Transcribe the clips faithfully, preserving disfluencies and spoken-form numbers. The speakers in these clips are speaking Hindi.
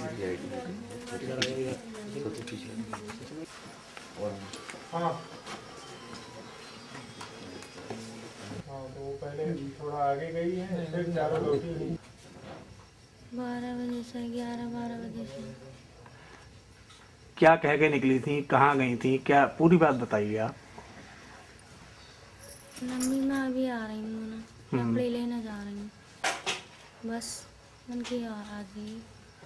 हाँ हाँ, तो वो पहले थोड़ा आगे गई है, फिर चारों लौटी हैं। बारह बजे से ग्यारह बारह बजे से। क्या कह के निकली थी, कहाँ गई थी, क्या पूरी बात बताइए आप। मम्मी मैं अभी आ रही हूँ ना, कपड़े लेने जा रही हूँ, बस उनकी आ रही।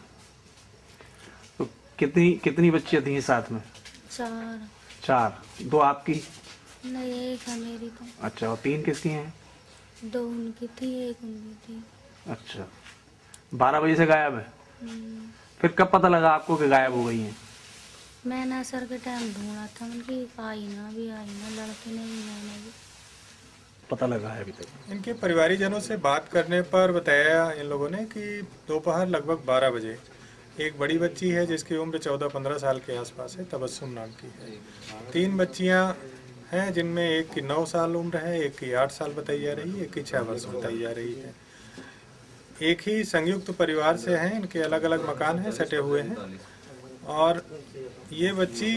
तो कितनी कितनी बच्चियां थी साथ में? चार। चार। दो आपकी? नहीं, एक है मेरी तो। अच्छा, और तीन किसकी हैं? दो उनकी थी, एक उनकी थी। अच्छा, बारह बजे से गायब है। हम्म। फिर कब पता लगा आपको कि गायब हो गई हैं? मैंने असर के टाइम ढूंढा था, उनकी आई ना, भी आई ना, लड़के ने भी, मैंने भी। पता लगा है अभी तक? इनके परिवारीजनों से बात करने पर बताया इन लोगों ने कि दोपहर लगभग बारह बजे एक बड़ी बच्ची है जिसकी उम्र चौदह पंद्रह साल के आसपास है, तबस्सुम नाम की है। तीन बच्चियां हैं जिनमें एक की नौ साल उम्र है, एक की आठ साल बताई जा रही है, एक की छः वर्ष बताई जा रही है। एक ही संयुक्त परिवार से हैं, इनके अलग अलग मकान हैं, सटे हुए हैं। और ये बच्ची,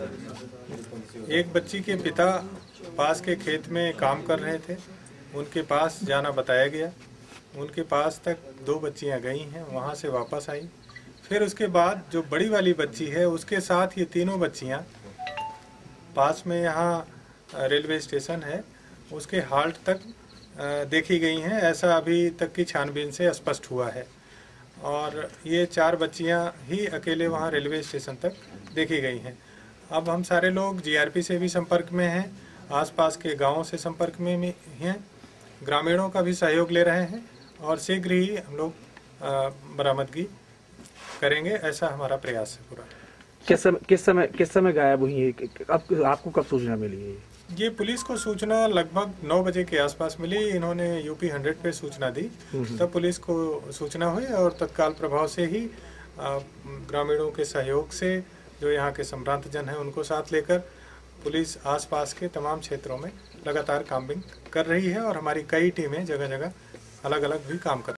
एक बच्ची के पिता पास के खेत में काम कर रहे थे, उनके पास जाना बताया गया। उनके पास तक दो बच्चियां गई हैं, वहां से वापस आई। फिर उसके बाद जो बड़ी वाली बच्ची है उसके साथ ये तीनों बच्चियां पास में यहाँ रेलवे स्टेशन है उसके हाल्ट तक देखी गई हैं, ऐसा अभी तक की छानबीन से स्पष्ट हुआ है। और ये चार बच्चियां ही अकेले वहाँ रेलवे स्टेशन तक देखी गई हैं। अब हम सारे लोग जीआरपी से भी संपर्क में हैं, आसपास के गांवों से संपर्क में भी हैं, ग्रामीणों का भी सहयोग ले रहे हैं और शीघ्र ही हम लोग बरामदगी करेंगे, ऐसा हमारा प्रयास है पूरा। किस समय किस समय किस समय गायब हुई है? अब आपको कब सूचना मिली है? ये पुलिस को सूचना लगभग नौ बजे के आसपास मिली। इन्होंने यूपी हंड्रेड पे सूचना दी, तब पुलिस को सूचना हुई और तत्काल प्रभाव से ही ग्रामीणों के सहयोग से जो यहाँ के संभ्रांत जन हैं उनको साथ लेकर पुलिस आसपास के तमाम क्षेत्रों में लगातार काम्बिंग कर रही है और हमारी कई टीमें जगह जगह अलग अलग भी काम कर